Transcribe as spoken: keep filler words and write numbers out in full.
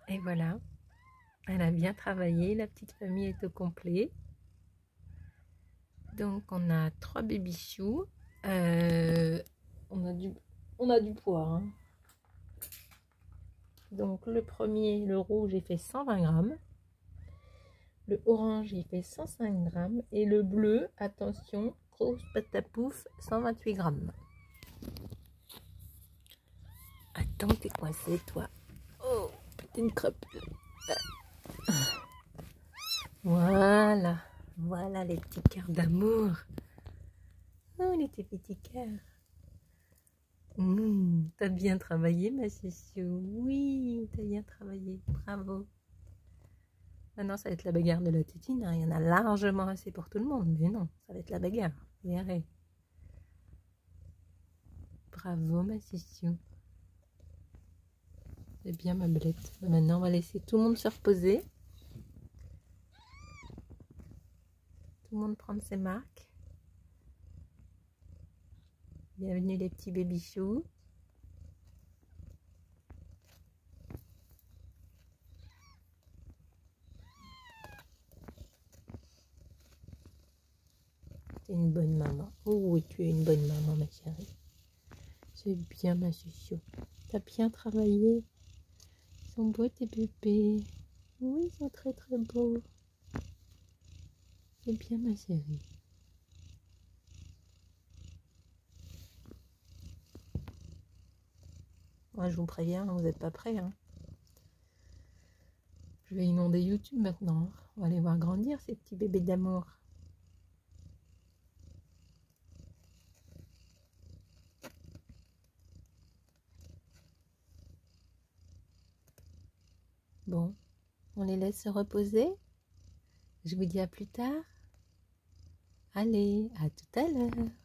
Et voilà, elle a bien travaillé, la petite famille est au complet. Donc on a trois baby-choux. Euh, on, a du, on a du poids. Hein. Donc le premier, le rouge, il fait cent vingt grammes. Le orange, il fait cent cinq grammes. Et le bleu, attention, grosse patapouf, cent vingt-huit grammes. Attends, t'es coincé, toi. Oh, petite crapule. Voilà, voilà les petits cœurs d'amour. Oh, les petits cœurs. Mmh, t'as bien travaillé, ma chouchou. Oui, t'as bien travaillé. Bravo. Maintenant, ça va être la bagarre de la tétine. Hein. Il y en a largement assez pour tout le monde. Mais non, ça va être la bagarre. Vous verrez. Bravo, ma chouchou. C'est bien, ma belette. Maintenant, on va laisser tout le monde se reposer. Tout le monde prendre ses marques. Bienvenue, les petits baby-choux. Tu es une bonne maman. Oh oui, tu es une bonne maman, ma chérie. C'est bien, ma chouchou. T'as bien travaillé. Ils sont beaux, tes bébés. Oui, ils sont très très beaux. C'est bien, ma chérie. Moi, je vous préviens, vous n'êtes pas prêts. Hein. Je vais inonder YouTube maintenant. On va les voir grandir, ces petits bébés d'amour. Bon, on les laisse se reposer. Je vous dis à plus tard. Allez, à tout à l'heure.